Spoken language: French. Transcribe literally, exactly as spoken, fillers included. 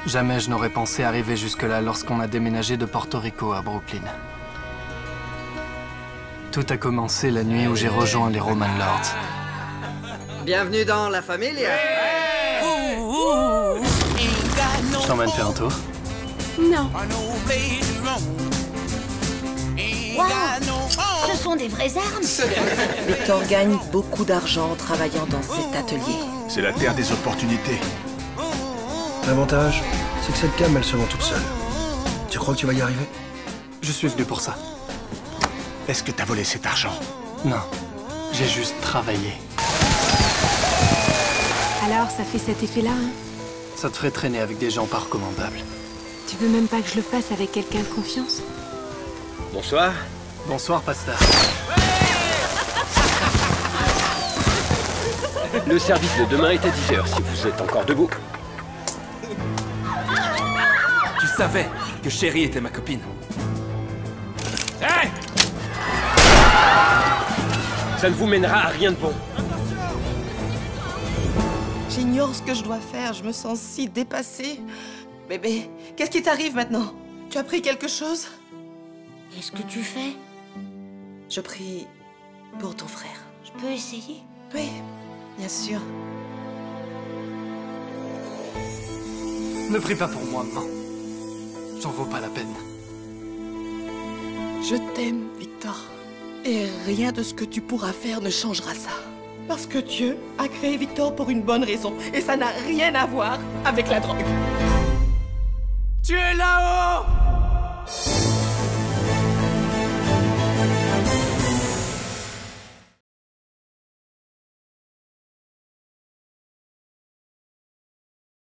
Jamais je n'aurais pensé arriver jusque-là lorsqu'on a déménagé de Porto Rico à Brooklyn. Tout a commencé la nuit où j'ai rejoint les Roman Lords. Bienvenue dans la famille. Je t'emmène faire un tour? Non. Wow, ce sont des vraies armes. Victor gagne beaucoup d'argent en travaillant dans cet atelier. C'est la terre des opportunités. L'avantage, c'est que cette cam, elle se vend toute seule. Tu crois que tu vas y arriver? Je suis venu pour ça. Est-ce que t'as volé cet argent? Non, j'ai juste travaillé. Alors, ça fait cet effet-là, hein? Ça te ferait traîner avec des gens pas recommandables. Tu veux même pas que je le fasse avec quelqu'un de confiance? Bonsoir. Bonsoir, Pasta. Le service de demain est à dix heures, si vous êtes encore debout. Tu savais que Chérie était ma copine. Hey! Ça ne vous mènera à rien de bon. J'ignore ce que je dois faire, je me sens si dépassée. Bébé, qu'est-ce qui t'arrive maintenant? Tu as pris quelque chose? Qu'est-ce que tu fais? Je prie pour ton frère. Je peux essayer? Oui, bien sûr. Ne prie pas pour moi, maman. J'en vaux pas la peine. Je t'aime, Victor. Et rien de ce que tu pourras faire ne changera ça. Parce que Dieu a créé Victor pour une bonne raison. Et ça n'a rien à voir avec la drogue. Tu es là-haut!